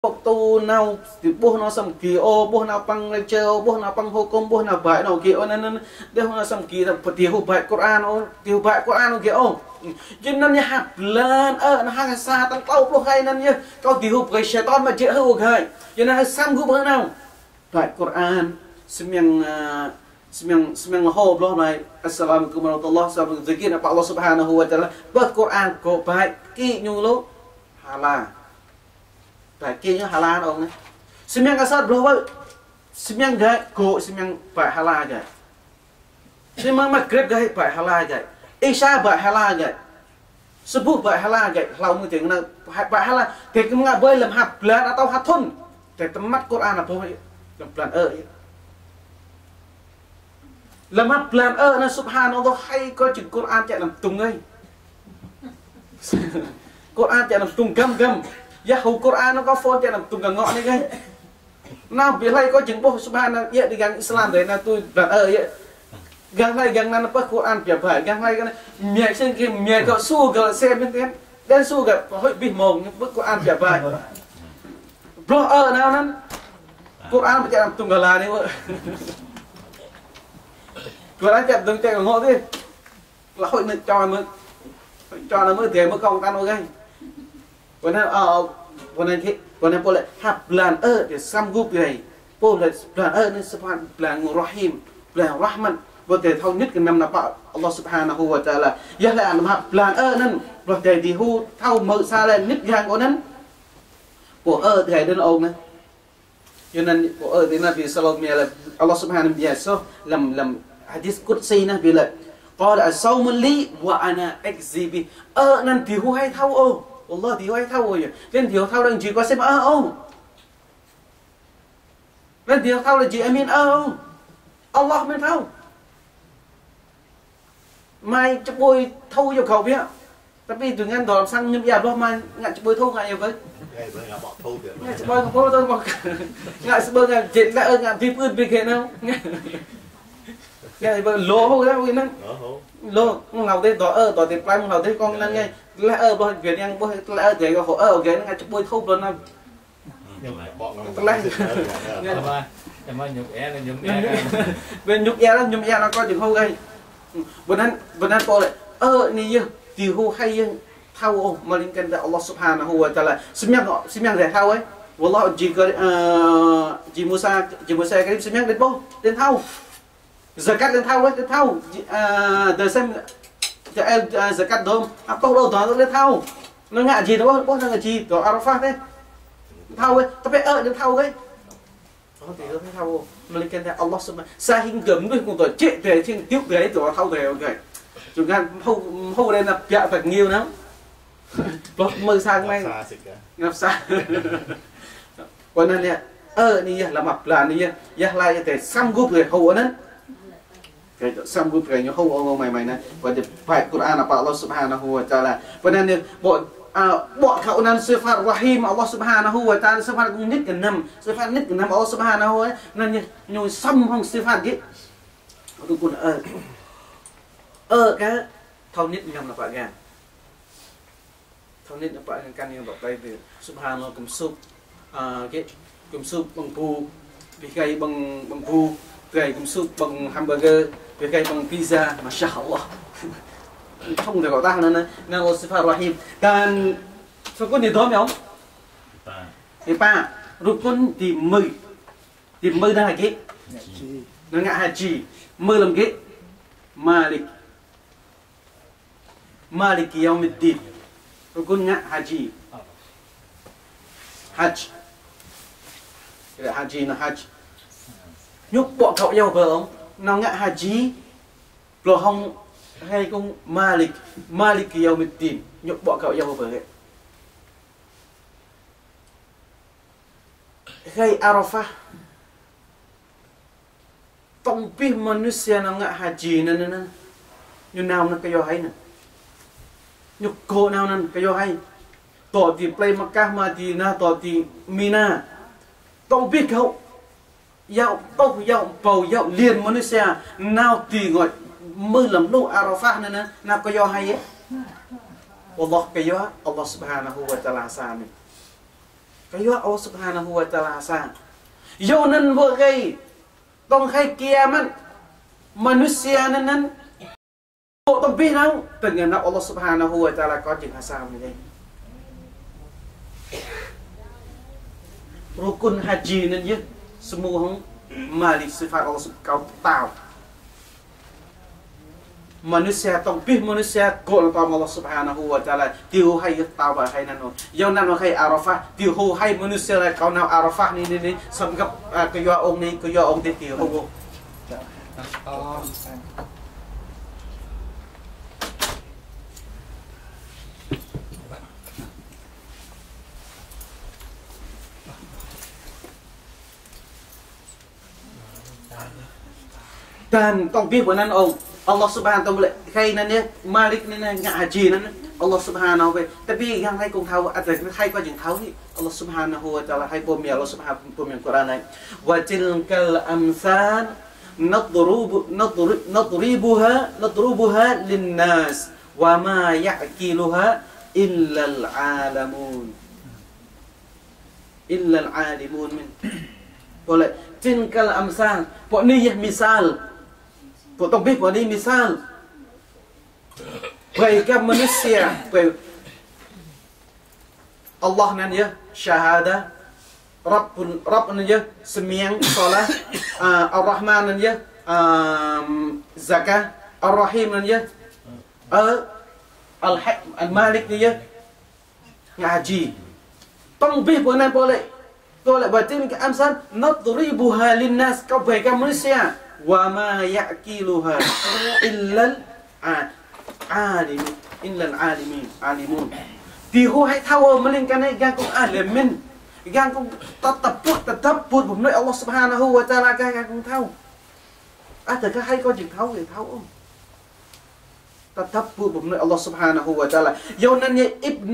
tu nào thì bố nó xong kỳ ô bố nào bằng lên chơi bố nào bằng hô công bố nào bài nào kia nên để nó xong kỳ là tiêu bài Quran ô tiêu bài Quran kia ô cho nên như hạt lên nó hàng xa tăng tàu lúc hay nên như có tiêu bài Shaitan mà dễ hơn hay cho nên sam group hơn nào bài Quran semang hô lo này assalamualaikum warahmatullahi wabarakatuh zikir apa Allah subhanahu wa ta'ala bớt Quran có bài kỹ như lúc hala tại kia như halal ông này, semang kasar berapa, semang gay, ko semang pak halal gay, semang maghrib gay pak halal gay, isya pak halal gay, subuh pak halal gay, lau mungkin dengan pak halal, thì cũng ngã bơi làm hạt plan atau hạt thun, thì tấm mắt Quran là thôi, làm plan làm hạt plan nó subhanallah hay có chừng Quran chạy làm tung ấy, Quran chạy làm tung gam gam. Ya hầu Quran nó có phone cho làm tung cả ngọn đấy ngay. Nào biết hay có chứng bố subhanallah vậy đi gang Islam đấy là tôi là vậy. Gang này gang nan apa Quran biar phải gang này cái này mẹ xem kia mẹ cậu su cậu xem bên thế. Đen su cậu hội bị mồm nhưng bức Quran biar phải. Bro nào năn Quran phải làm tung cả là đấy vợ. Quran chặt tung chạy cả ngọn đi. Là hội nên cho nó mới tiền mới công tan ok.วันนั้นพอเลยฮับปลานเดี๋ยวซ้ำรูปใหญ่พอเลยปลานนี่สภาพปลานรหิมปลานรหมันวันเดียวเท่านิดกันนำนับอัลลอฮฺ سبحانه และ تعالى ยะละอันฮับปลานนั่นวันเดียวที่หูเท่ามือซาเลนิดอย่างกว่านั้นพวกที่ให้เดินองนะยันนั้นพวกที่นั่นที่สโลมีอะไรอัลลอฮฺ سبحانه และ تعالى ลำฮะดีษกุดซีนะบิละกล่าวอัลซอมุลีวะอานาอักซีบีนั่นที่หูให้เท่าAllah thì hay thâu rồi, nên thiếu thâu là chỉ có xem ông, nên thiếu thâu là chỉ amin ông, Allah mới thâu, mai chụp bôi thâu vô cầu biết, tapi dengan đòn sang nhâm dạp đó mai ngại chụp bôi thâu ngại nhiều cái, ngại chụp bôi không có đâu mà, ngại chụp bôi ngại chuyện lại ngại vi phước việc hiện không, ngại lỗ không cái năng, lỗ không nào thế tỏ tiền play không nào thế con năng ngay. Là bôi việc yang bôi là để có hộ cái ngay chụp bôi thâu luôn nào bên nhục e nó có chừng hô gây bữa nay cô lại này tiêu hô hay thâu mà liên quan tới Allah subhanahu wa ta'ala xem nhang rẻ thâu ấy wallah chỉ Musa cái xem nhang đến bố đến thâu zakat đến thâu ấy đến thâu để xem zakat dom apa đâu đó lên thâu nó ngạ gì đó bố nó gì đó Arafat đấy thâu ấy tapi đến thâu ấy có thể đến thâu mà liên quan tới Allah subhanahu sa hình gấmด้วยcùng tuổi chết về trên tiếp về đó thâu về ok chúng ta hâu đây là dạ thật nhiều lắm mơ sang ngay ngập xa còn nên nè này là mập là này ya lại để xăm gúp người hâu nữa cái xong group cái nhau không ông mày này và phải Quran là Allah subhanahu wa ta'ala và nên bọn cậu nên sư phạm rahim Allah subhanahu wa ta'ala sư phạm nít cái năm Allah subhanahu ấy nên nhồi xong không sư phạm cái tôi còn cái thâu nít nhầm là phải gan thâu nít là phải căn như bảo tay từ subhanallah cầm súp cái cầm súp bằng pu bị cây bằng pu gầy cầm súp bằng hamburger gầy bằng pizza, masya Allah, không thể gọi ta nữa nên Allah subhanahu rahim dan rukun itu không? Thì ba rukun thì mười là cái nó ngã haji mười làm cái Malik yaumiddin rukun ngã haji hajj cái haji là hajj nhúc bọn cậu nhau vợ không? Nào ngã haji rồi không hay cũng Malik yaumiddin nhúc bọn cậu nhau vợ ấy hay Arafah tông biết manusia nào ngã haji nè như nào nó cái hay nè nhúc cô nào nè cái hay tỏ thì play Makkah mà thì na tỏ thì Mina tông biết cậu dạo bầu dạo liền manusia nào tùy gọi mưa lầm lũ Arafah nè nào có do hay ấy Allah cái do Allah subhanahu wa ta'ala sa mình Kaya Allah Subhanahu wa taala sang. Yo nan buat kai tong khai kiamat manusia nan bộ lebih nang dengan Allah Subhanahu wa taala có chừng hasam ni. Rukun haji nan je semua hang mali sifat Allah kau tahu. Manusia tong pih manusia gol tam Allah Subhanahu wa taala tiu hai tahu ba hai nan no. Yo nan no khai Arafah tiu hu hai manusia lai kau nau Arafah ni sangkap ke yo ong ni ke yo ong ti tiu hu. Dan tong biết của nan ông Allah Subhanahu tong boleh khai nan dia Malik ni ngak haji nan Allah Subhanahu wa tapi yang hai kong tahu ada hai ko jeng tahu ni Allah Subhanahu wa taala hai pom ya Allah Subhanahu pom yang Quran ai wa tilkal amsal nadribuha linnas wa ma ya'qiluha illa al-alamun min boleh tilkal amsal pok ni ya misal pok tong biết pok ni misal mereka manusia Allah nan ya syahada Rabb nan ya sembiang solat Ar-Rahman nan ya zakah Ar-Rahim nan ya Al-Malik nan ya ngaji tong biết pok nan boleh berarti ke amsal nadribuha linnas kau mereka manusia wa ma ya'qiluha illa alimun tihu hai tahu melainkan yang kau alimin yang kau tetap benar Allah Subhanahu wa taala yang kau tahu adakah hai kau tahu tahu tetap benar Allah Subhanahu wa taala yaunannya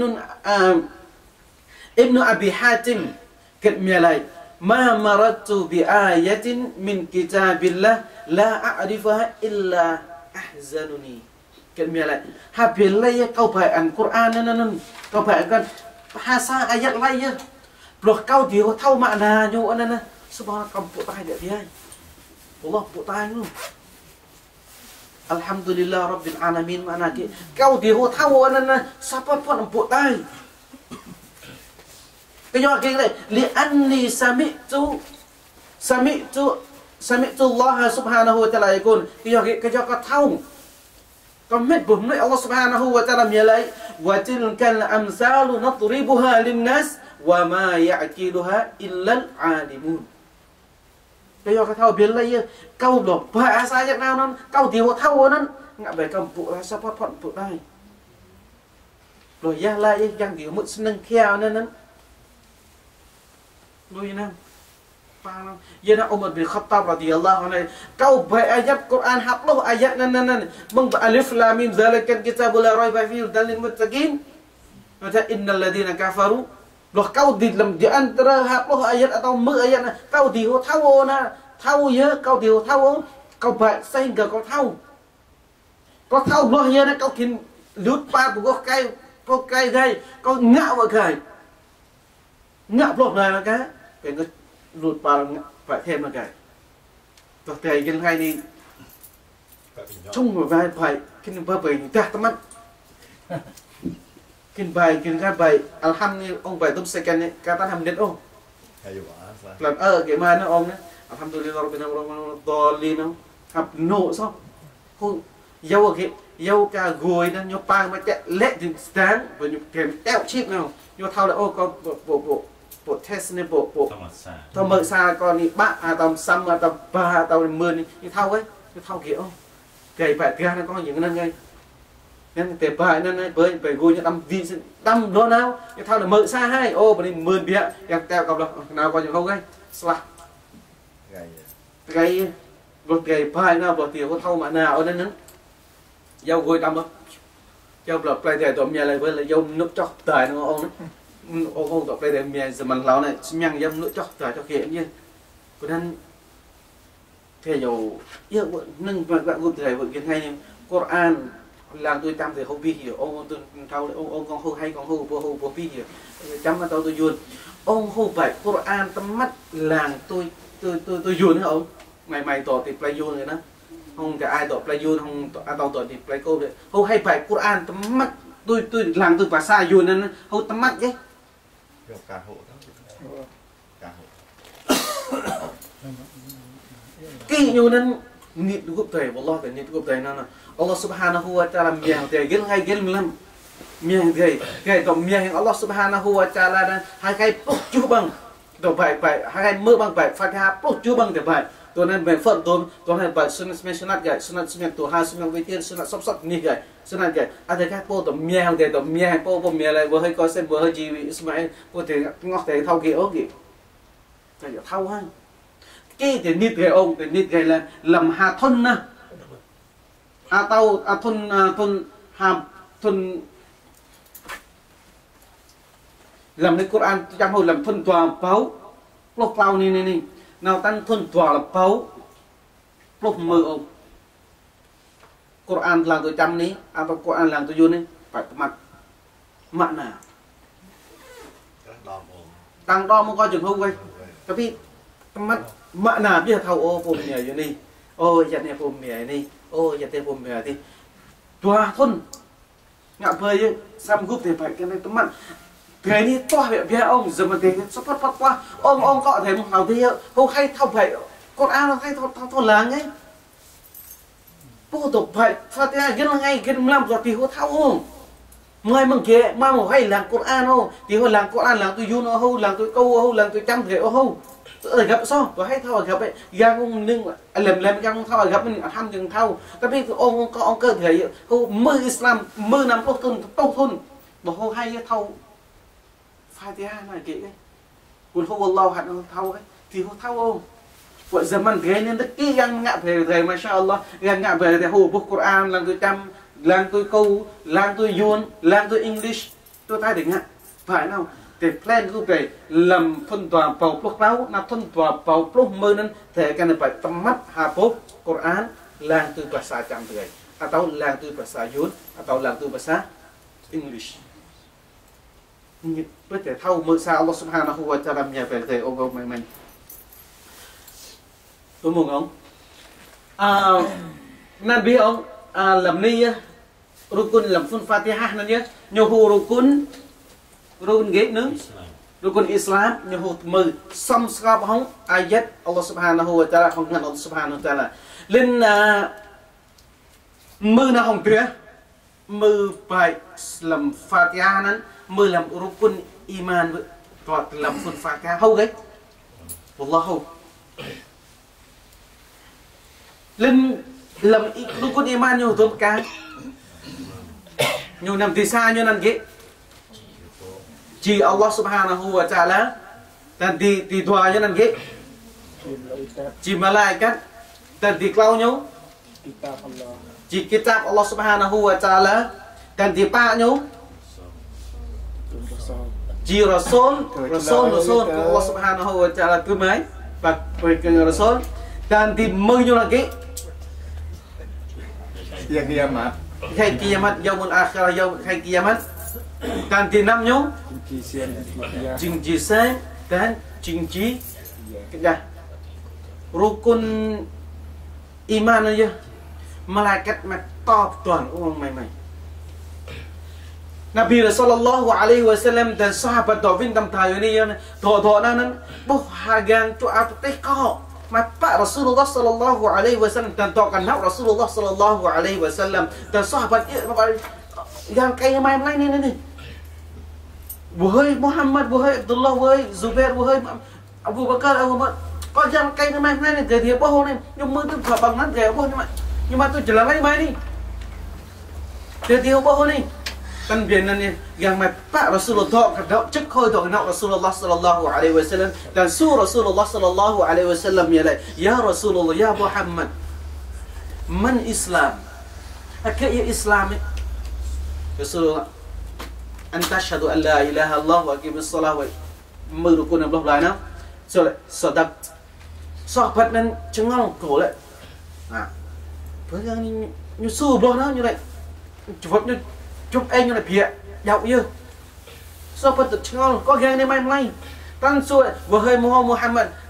Ibnu Abi Hatim kat mialai ma maratu bi ayatin min kitabillah la a'rifaha illa ahzanuni kat mialai habilai kau baca Quran nan kau baca bahasa ayat lain bloh kau dia tahu maknanya nan subhanallah kau putai dia Allah putai lu alhamdulillah rabbil alamin mana kau dia tahu nan siapa pun putai Kaya kira li'anni sami'tu Allah Subhanahu wa taala yakun kaya kau tahu Kamit benar Allah Subhanahu wa taala mialai wa tilkal amsalu nadribuha linnas wa ma ya'qiluha illa al-alimun. Kaya kau tahu bila ya kau loh bahasa ayat nan kau dia tahu nan ngak baik kau puk rasa pot puk dai. Loh ya lah yang dia mut seneng kia nan. Loh ya nang. Ya nak Umar bin Khattab radhiyallahu anhu kau baca ayat Quran hafloh ayat nan meng alif lam mim zalikal kitabul la raiba fihi dalil muttaqin mata innal ladina kafaru loh kau di dalam di antara hafloh ayat atau ayat kau di tahu na tahu ya kau di tahu kau baca sehingga kau tahu loh ya kau kin lut pa của cái gai kau ngạo vào cái ngạo loh này cái lụt vào phải thêm là cáiตัวใจกันให้นี่ชุ่มหัวใจไปกินเพื่อไปจ้าตมัดกินไปกินข้าวไปอัลฮัมนี่องไปตุ้มเซกันนี่การตั้งทำเด็ดโอ้หลังเกี่ยมานะองนะอัลฮัมดุลิลลาห์รับบิลอาลามีนตอลีนะครับโน่ซะคุณยาวกี่ยาวกะกวยนะยาวปางมาจะเละถึงสแตนบนยาวเกมแต้วชิปเนาะยาวเท่าเลยโอ้ก็bộ test này bộ tao mở xa con đi bạ tao xăm tao ba tao mưa như thau ấy như thau kiểu kể phải kia nó có những cái nên tệp bài nên với phải gôi như đâm đó nào như thau là mở xa hay ô bên đây mưa bịa yang teo cầu được nào có những không ấy xả cái một kể bài nào bỏ tiền có thau mà nào nên nó dâu gôi đâm không dâu lập lại để tụi nhà lại với là dâu nước chọc tời nó ông ông tập đây để mẹ giờ mình lão này nhang dâm nữa cho kệ như cho nên thế dầu yêu nâng bạn cũng thầy vợ kiến hay nhưng Quran làm tôi tam thì không biết hiểu ông tôi thâu ông con hô hay con hô bố biết hiểu chấm mà tôi duyên ông hô bài Quran tấm mắt làng tôi dùn hả ông mày tỏ thì play dùn rồi đó không cả ai tỏ play dùn không ai tỏ thì play câu đấy hô hay bài Quran tấm mắt tôi làng tôi và xa dùn nên hô tấm mắt chứ cả hộ kỹ như nên nịt gục thầy Allah thì nịt gục thầy nó Allah subhanahu wa ta'ala miang thầy gel hay gel milam miang thầy cái tổng miang Allah subhanahu wa ta'ala đó hai cái bốc chú bằng tổng bài hai cái mưa bằng bài Fatiha bốc chú bằng để bàiตัวนั้นเป็นฝนตัวนั้นเป็นสุนัขสุนัขใหญ่สุนัขสุนัขตัวห้าสุนัขวิเทียนสุนัขซับนี่ใหญ่สุนัขใหญ่อะไรแค่โป้ตัวเมียเดียวตัวเมียโป้เมียอะไรว่าให้ก็เส้นว่าให้จีวิสมัยโป้ถึงงอกแต่เท่ากี่โอ้กี่ก็อย่าเท่าให้กี่แต่นิดไงองแต่นิดไงละลำหาทุนนะเต้าทุนหาทุนลำในกุรอานจำหัวลำทุนตัวเป้าโลกเรานี่nào tăng thuần tỏa là báu lúc mơ ông Quran làm tôi chăm ní Quran làm tôi vô ní phải mặt nào tăng đo mới coi chừng không vậy tapi mặt nào biết thâu ô phùm nhờ vô ní ô giật này phùm nhờ ní ô giật này phùm nhờ đi tỏa thuần ngạ phơi chứ xăm gúp thì phải cái này tấm mặt cái này toa về ông giờ mà thế sắp phát qua ông có thể một hào thì không hay thâu phải con ăn hay thâu láng ấy bố tục phải phát ra cái ngay cái làm rồi thì họ thâu không người mừng kia mà một hay làm con ăn không thì họ làm con ăn làm tôi vui nó không làm tôi câu không làm tôi chăm thể không ở gặp sao tôi hay thâu gặp ấy gang ông nưng làm gang thâu gặp mình tham chừng thâu tapi ông cơ thể không mơ Islam mơ nằm tốt thun mà không hay thâu Fatiha này kỹ đấy, còn không Allah hạt thâu ấy, thì không thâu không? Vậy giờ mình thế nên tất kỹ gang ngạ về thầy mashallah, gang ngạ về thầy hồ book Quran, làm tôi chăm, làm tôi câu, làm tôi yun, làm tôi English, tôi thay đỉnh ạ, phải nào? Để plan của thầy làm phân tòa bảo plug báo, làm phân tòa bảo plug mơ nên thầy cái này phải tâm mắt hà book Quran, làm tôi bahasa chăm thầy, atau làm tôi bahasa yun, atau làm tôi bahasa English. Với thể thâu mơ sao Allah subhanahu wa ta'ala nhà về thầy ông mình tôi mừng ông nên biết ông làm ni rukun làm phun Fatiha nên nhé nhiều hồ rukun ghét nữa rukun Islam nhiều hồ mơ xong sắp hóng ayat Allah subhanahu wa ta'ala không ngăn Allah subhanahu wa ta'ala lên mơ nào hồng tuyệt mơ phải làm Fatiha nên mơ làm rukun iman và làm phun Fatiha hâu đấy wallah hâu lên làm rukun iman nhiều tôm cá nhiều nằm thì xa nhiều nằm ghế chỉ Allah subhanahu wa ta'ala dan di dua nhiều nằm ghế chỉ malaikat dan di cloud nhau chỉ kitab Allah subhanahu wa ta'ala dan di pa nhau chỉ Rasul của Allah subhanahu wa ta'ala thứ mấy và về Rasul dan di mơ nhau là cái kiamat hay kiamat yaumul akhirah yaum hay kiamat dan di năm nhau chính trị sáng dan chính trị cái rukun iman aja malaikat mà to toàn ông mày Nabi Sallallahu Alaihi Wasallam dan sahabat Dovin tam tayo ini thọ nan boh hagang cho ap teko mà Pak Rasulullah Sallallahu Alaihi Wasallam dan tokan nak Rasulullah Sallallahu Alaihi Wasallam dan sahabat yang kayak main ini wahai Muhammad wahai Abdullah wahai Zubair wahai Abu Bakar Abu Bakar có yang kayak main ini jadi boh ni nhưng mơ tôi thọ bằng nát gaya boh nhưng mà tôi chỉ là lấy mai đi jadi boh ni kan bianan yang Pak Rasulullah kadang cek khoi tu nak Rasulullah Sallallahu Alaihi Wasallam dan Rasulullah Sallallahu Alaihi Wasallam ya Rasulullah ya Muhammad man Islam akak ya Islam Rasulullah anta syahadu an la ilaha illallah wa aqimus salah wa merukun Allah lain sadaq sahabat nan cengang cổ lại với yang như su bloh nó như vậy chụp như chụp anh như là bịa dạo như sao phân tự ngon có gan này mai Tan suai wahai Muhammad